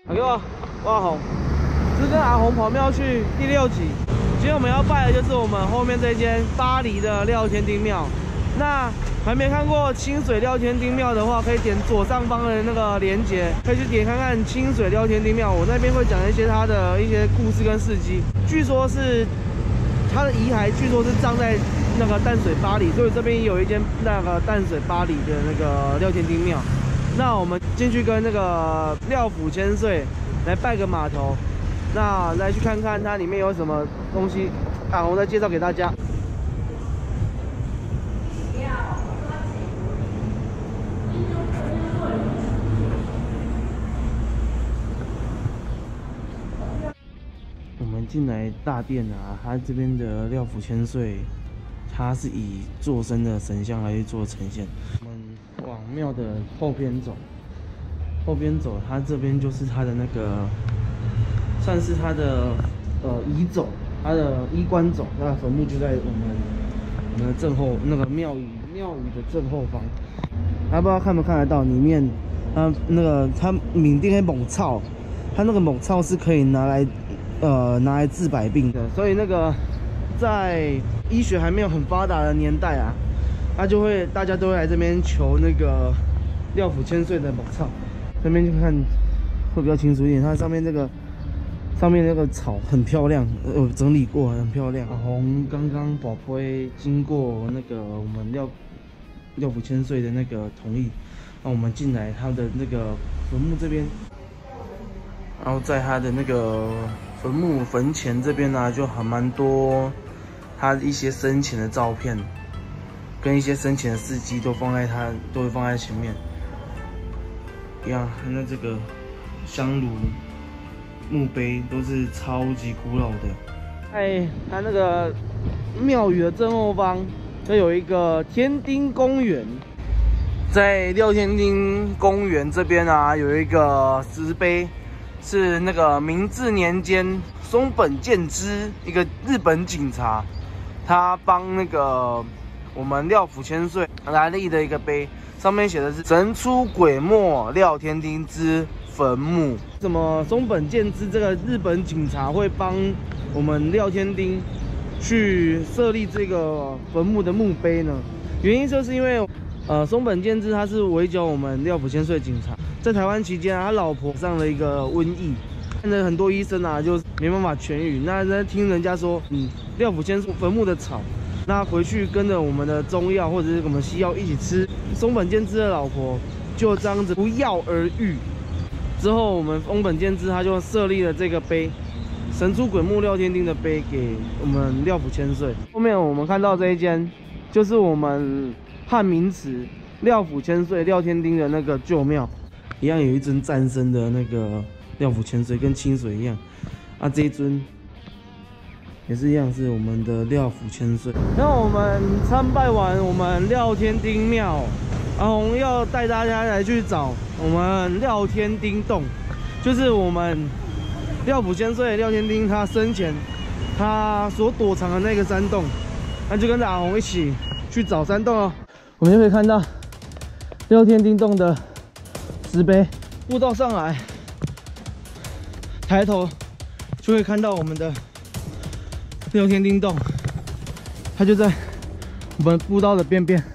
打给我，阿红，是跟阿红跑庙去第6集。今天我们要拜的就是我们后面这间巴黎的廖天丁庙。那还没看过清水廖天丁庙的话，可以点左上方的那个连结，可以去点看看清水廖天丁庙。我那边会讲一些它的一些故事跟事迹。据说是它的遗骸，据说是葬在那个淡水巴黎，所以这边有一间那个淡水巴黎的那个廖天丁庙。那我们进去跟那个廖府千岁来拜个码头，那来去看看它里面有什么东西，阿红再介绍给大家。我们进来大殿啊，它这边的廖府千岁，它是以坐身的神像来去做呈现。我们往庙的后边走，它这边就是它的那个，算是它的仪冢，它的衣冠冢，它的坟墓就在我们的正后那个庙宇的正后方。还不知道看不看得到里面，它缅甸的猛草，它那个猛草是可以拿来治百病的，所以那个在医学还没有很发达的年代啊，大家都会来这边求那个廖府千岁的猛草。这边就看会比较清楚一点，它上面那个草很漂亮，整理过很漂亮。阿红刚刚宝贝经过那个我们廖府千岁的那个同意，那我们进来他的那个坟墓这边，然后在他的那个坟前这边呢，就还蛮多他一些生前的照片，跟一些生前的事迹都会放在前面。一样，那这个香炉、墓碑都是超级古老的。在它那个庙宇的正后方，就有一个天丁公园。在廖天丁公园这边啊，有一个石碑，是那个明治年间松本健之，一个日本警察，他帮那个我们廖府千岁来立的一个碑。上面写的是神出鬼没廖天丁之坟墓。怎么松本健之这个日本警察会帮我们廖天丁去设立这个坟墓的墓碑呢？原因就是因为松本健之他是围剿我们廖府千岁警察，在台湾期间啊，他老婆上了一个瘟疫，看了很多医生啊，就没办法痊愈。那听人家说，廖府千岁坟墓的草。那回去跟着我们的中药或者是我们西药一起吃，松本健之的老婆就这样子不药而愈。之后我们松本健之他就设立了这个碑，神出鬼没廖天丁的碑给我们廖府千岁。后面我们看到这一间，就是我们汉名祠廖府千岁廖天丁的那个旧庙，一样有一尊战身的那个廖府千岁，跟清水一样。啊，这一尊。也是一样，是我们的廖府千岁。那我们参拜完我们廖天丁庙，阿红要带大家来去找我们廖天丁洞，就是我们廖府千岁廖天丁他生前他所躲藏的那个山洞。那就跟着阿红一起去找山洞哦。我们就可以看到廖天丁洞的石碑，步道上来，抬头就会看到我们的廖天丁洞，它就在我们步道的边边。